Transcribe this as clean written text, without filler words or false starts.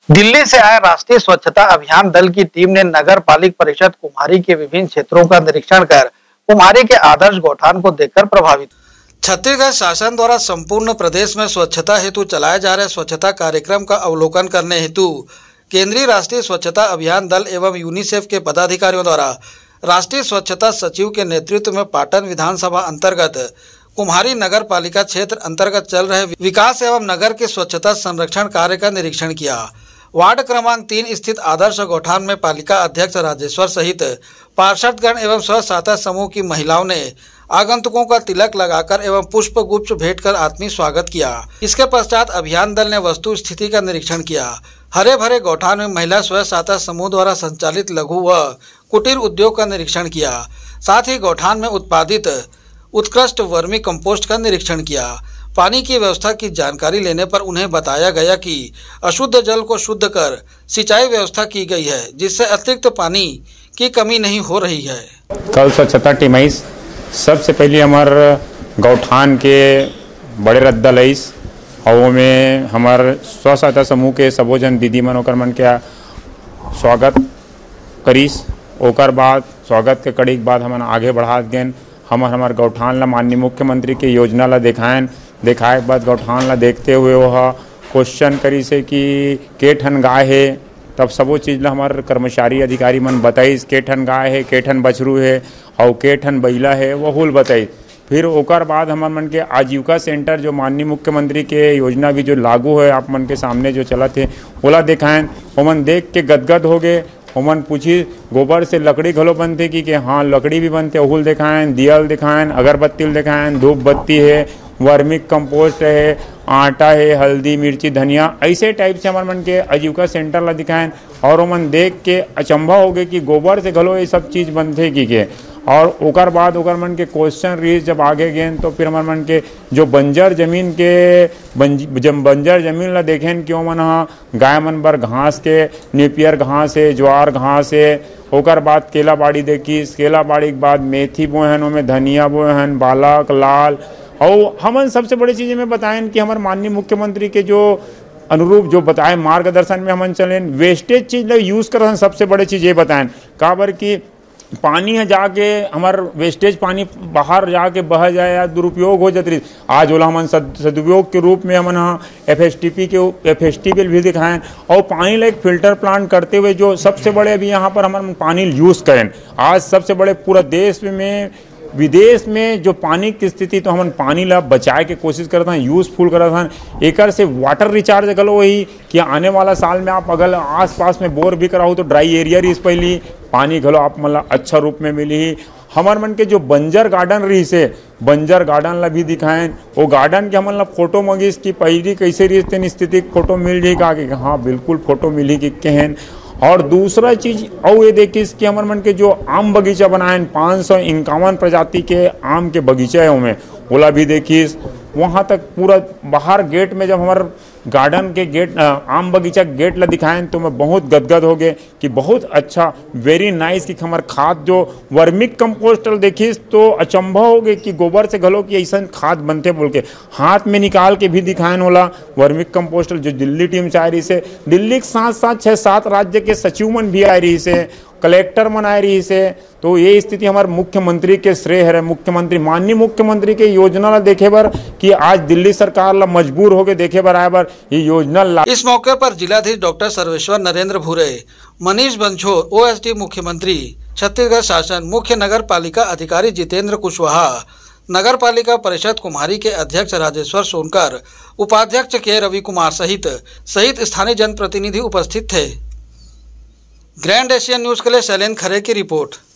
दिल्ली से आए राष्ट्रीय स्वच्छता अभियान दल की टीम ने नगर पालिक परिषद कुम्हारी के विभिन्न क्षेत्रों का निरीक्षण कर कुम्हारी के आदर्श गौठान को देखकर प्रभावित। छत्तीसगढ़ शासन द्वारा संपूर्ण प्रदेश में स्वच्छता हेतु चलाए जा रहे स्वच्छता कार्यक्रम का अवलोकन करने हेतु केंद्रीय राष्ट्रीय स्वच्छता अभियान दल एवं यूनिसेफ के पदाधिकारियों द्वारा राष्ट्रीय स्वच्छता सचिव के नेतृत्व में पाटन विधानसभा अंतर्गत कुम्हारी नगर पालिका क्षेत्र अंतर्गत चल रहे विकास एवं नगर के स्वच्छता संरक्षण कार्य का निरीक्षण किया। वार्ड क्रमांक 3 स्थित आदर्श गौठान में पालिका अध्यक्ष राजेश्वर सहित पार्षदगण एवं स्व सहायता समूह की महिलाओं ने आगंतुकों का तिलक लगाकर एवं पुष्प गुच्छ भेंट कर आत्मीय स्वागत किया। इसके पश्चात अभियान दल ने वस्तु स्थिति का निरीक्षण किया। हरे भरे गौठान में महिला स्व सहायता समूह द्वारा संचालित लघु व कुटीर उद्योग का निरीक्षण किया। साथ ही गौठान में उत्पादित उत्कृष्ट वर्मी कंपोस्ट का निरीक्षण किया। पानी की व्यवस्था की जानकारी लेने पर उन्हें बताया गया कि अशुद्ध जल को शुद्ध कर सिंचाई व्यवस्था की गई है, जिससे अतिरिक्त पानी की कमी नहीं हो रही है। कल स्वच्छता टीम आई, सबसे पहले हमारे गौठान के बड़े रद्दा लईस और में हमारे स्व सहायता समूह के सबो जन दीदी मन ओकर मन के स्वागत करीस। ओकर बाद स्वागत के कड़ी के बाद हम आगे बढ़ा गए। हमारे गौठान ला माननीय मुख्यमंत्री के योजना ला दिखाए के बाद गौठान ला देखते हुए वह क्वेश्चन करी से कि के ठन गाय है, तब सबो चीज़ ला हमारे कर्मचारी अधिकारी मन बताइस के ठन गाय है, के ठन बछरू है और के ठन बैला है, वो हुल बताइस। फिर ओकर बाद हमारे मन के आजीविका सेंटर जो माननीय मुख्यमंत्री के योजना भी जो लागू है आप मन के सामने जो चला थे ओला दिखाएं। ओमन देख के गदगद हो गए। ओमन पूछी गोबर से लकड़ी घलो बनते कि हाँ लकड़ी भी बनते, ओहुल दिखाएं, दियल दिखाएं, अगरबत्ती दिखाएं, धूप बत्ती है, वर्मिक कंपोस्ट है, आटा है, हल्दी मिर्ची धनिया, ऐसे टाइप से हमारे मन के आजीविका सेंटर ला दिखाएं। और ओमन देख के अचंभा हो गए कि गोबर से घलो ये सब चीज़ बनते कि और ओकर बाद ओकर मन के क्वेश्चन रही जब आगे गए तो फिर हमारे मन के जो बंजर जमीन ला देखें कि ओमन गाय मन बर घास के नेपियर घास है, ज्वार घास है। ओकर बाद केला बाड़ी देखी, केला बाड़ी के बाद मेथी बोए हैं, ओमें धनिया बोए हैं, बालक लाल। और हमन सबसे बड़ी चीज़ में बताएं कि हमारे माननीय मुख्यमंत्री के जो अनुरूप जो बताए मार्गदर्शन में हमन चलें, वेस्टेज चीज़ यूज़ कर सबसे बड़ी चीज़ ये बताएं काबर कि पानी है जाके हमार वेस्टेज पानी बाहर जाके बह जाए या दुरुपयोग हो जाती। आज ओला हमन सदुपयोग के रूप में हमन FSTP भी दिखाएं और पानी ला एक फिल्टर प्लांट करते हुए जो सबसे बड़े अभी यहाँ पर हमारे पानी यूज़ करें। आज सबसे बड़े पूरा देश में विदेश में जो पानी की स्थिति तो हम पानी ला बचाए के कोशिश करते हैं, यूज़फुल करते हैं। एकर से वाटर रिचार्ज गलो वही कि आने वाला साल में आप अगर आसपास में बोर भी कराओ तो ड्राई एरिया रही पहली पानी घलो आप मतलब अच्छा रूप में मिली। हमार मन के जो बंजर गार्डन रही से बंजर गार्डन ला भी दिखाएं। वो गार्डन के हमन ला फोटो मंगिस कि पहली कैसे रही तेन स्थिति फोटो मिल जाए का कि हाँ बिल्कुल फोटो मिली कि केहन। और दूसरा चीज़ और ये देखिस कि हमारे मन के जो आम बगीचा बनाए 551 प्रजाति के आम के बगीचा है उनमें ओला भी देखिस। वहाँ तक पूरा बाहर गेट में जब हमारे गार्डन के गेट आम बगीचा गेट ला दिखाएं तो मैं बहुत गदगद हो गए कि बहुत अच्छा वेरी नाइस कि हमारे खाद जो वर्मिक कंपोस्ट देखिस तो अचंभा हो गए कि गोबर से घलो कि ऐसा खाद बनते बोल के हाथ में निकाल के भी दिखाएं होला वर्मिक कंपोस्ट जो दिल्ली टीम से आ रही से। दिल्ली के साथ साथ 6-7 राज्य के सचिव मन भी आ रही से, कलेक्टर मन आ रही से। तो ये स्थिति हमारे मुख्यमंत्री के श्रेय है। मुख्यमंत्री माननीय मुख्यमंत्री के योजना ला देखे बर कि आज दिल्ली सरकार ला मजबूर हो गए देखे बर आए बर ये योजना ला। इस मौके पर जिलाधीश डॉक्टर सर्वेश्वर नरेंद्र भूरे, मनीष बंछोर, OSD मुख्यमंत्री छत्तीसगढ़ शासन, मुख्य नगर पालिका अधिकारी जितेंद्र कुशवाहा, नगर पालिका परिषद कुम्हारी के अध्यक्ष राजेश्वर सोनकर, उपाध्यक्ष के रवि कुमार सहित स्थानीय जनप्रतिनिधि उपस्थित थे। ग्रैंड एशियन न्यूज के लिए शैलेंद्र खरे की रिपोर्ट।